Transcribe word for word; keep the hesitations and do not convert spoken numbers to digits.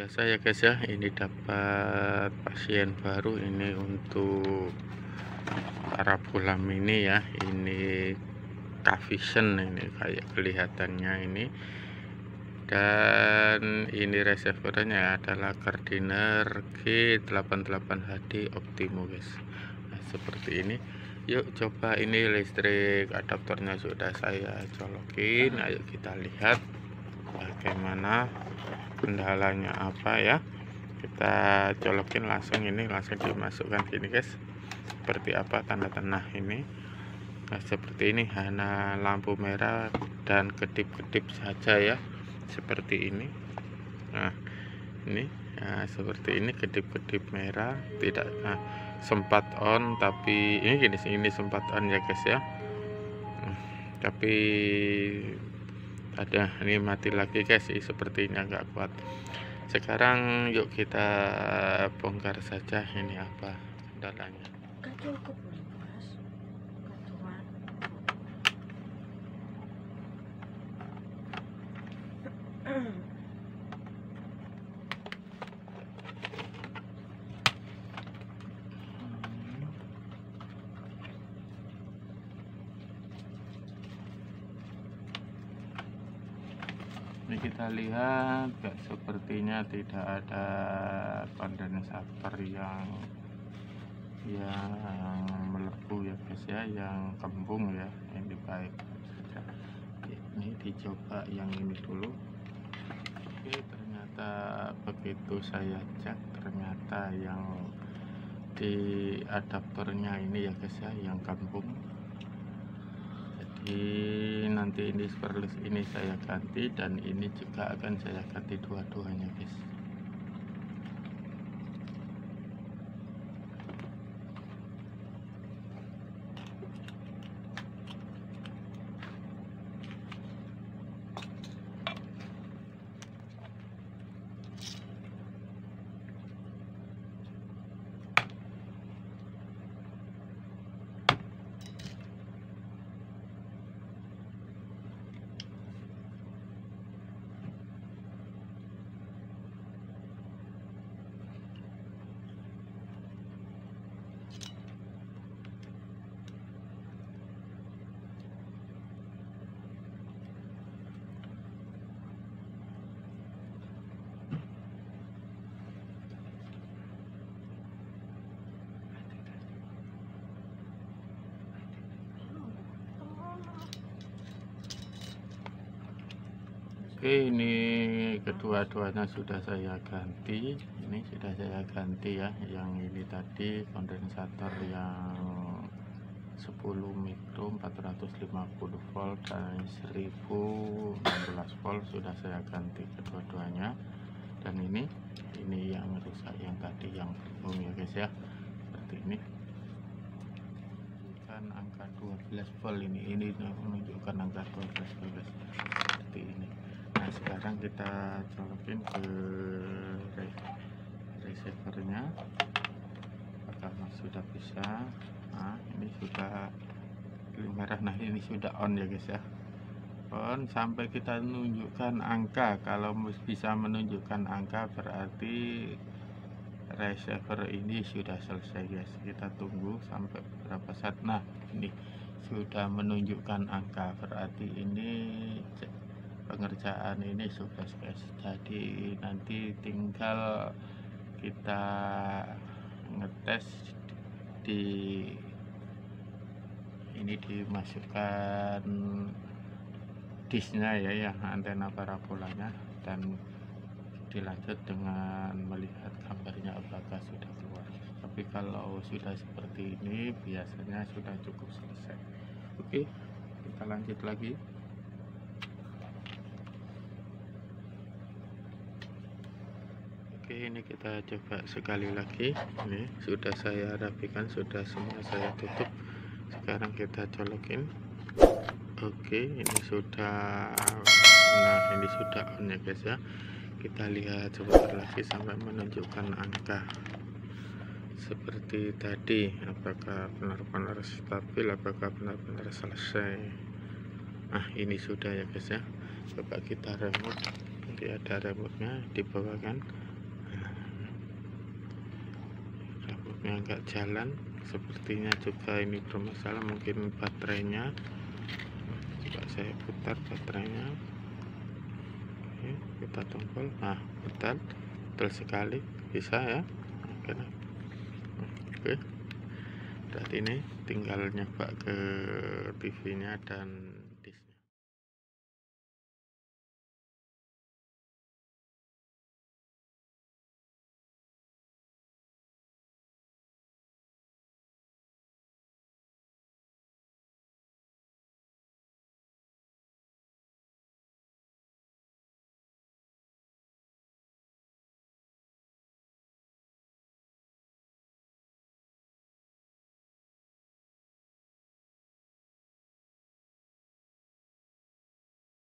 biasa ya guys ya, ini dapat pasien baru ini untuk para bulam ini ya. Ini Cavision ini kayak kelihatannya ini, dan ini receivernya adalah Gardiner G delapan puluh delapan H D Optimo guys. Nah seperti ini. Yuk coba, ini listrik adaptornya sudah saya colokin. Ayo kita lihat bagaimana kendalanya apa ya. Kita colokin langsung, ini langsung dimasukkan gini guys. Seperti apa tanda-tanda ini. Nah seperti ini, hanya lampu merah dan kedip-kedip saja ya, seperti ini. Nah ini ya, seperti ini kedip-kedip merah, tidak nah, sempat on, tapi ini gini ini sempat on ya guys ya. Nah, tapi ada ini mati lagi guys, sepertinya nggak kuat. Sekarang yuk kita bongkar saja ini apa kendalanya. Kan cukup nih mas, cuman Ini kita lihat gak, sepertinya tidak ada kondensator yang yang melepuh ya guys ya, yang kembung ya. Ini baik saja. Ini dicoba yang ini dulu. Oke, ternyata begitu saya cek, ternyata yang di adaptornya ini ya guys ya, yang kembung. Jadi nanti ini sperlis ini saya ganti, dan ini juga akan saya ganti dua-duanya guys. Oke, ini kedua-duanya sudah saya ganti. Ini sudah saya ganti ya. Yang ini tadi kondensator yang sepuluh mikro empat ratus lima puluh volt dan seribu enam belas volt sudah saya ganti kedua-duanya. Dan ini ini yang rusak yang tadi, yang belum ya guys ya. Seperti ini. Kan angka dua belas volt ini. Ini menunjukkan angka dua belas volt guys. Seperti ini. Nah sekarang kita colokin ke receivernya, apakah sudah bisa. Nah ini sudah merah, nah ini sudah on ya guys ya, on sampai kita menunjukkan angka. Kalau bisa menunjukkan angka berarti receiver ini sudah selesai guys. Kita tunggu sampai beberapa saat. Nah ini sudah menunjukkan angka, berarti ini pengerjaan ini sukses guys. Jadi nanti tinggal kita ngetes di ini, dimasukkan disknya ya, yang antena parabolanya, dan dilanjut dengan melihat gambarnya apakah sudah keluar. Tapi kalau sudah seperti ini biasanya sudah cukup selesai. Oke, kita lanjut lagi. Oke, ini kita coba sekali lagi. Ini sudah saya rapikan, sudah semua saya tutup. Sekarang kita colokin. Oke, ini sudah, nah ini sudah on ya guys ya. Kita lihat sebentar lagi sampai menunjukkan angka seperti tadi, apakah benar-benar stabil, apakah benar-benar selesai. Nah ini sudah ya guys ya. Coba kita remote, nanti ada remote nya di bawah kan. yang nggak jalan, sepertinya juga ini bermasalah, mungkin baterainya. Coba saya putar baterainya. Oke, kita tombol. Nah, betul betul sekali, bisa ya. Oke, oke. Berarti ini tinggal nyoba ke T V nya dan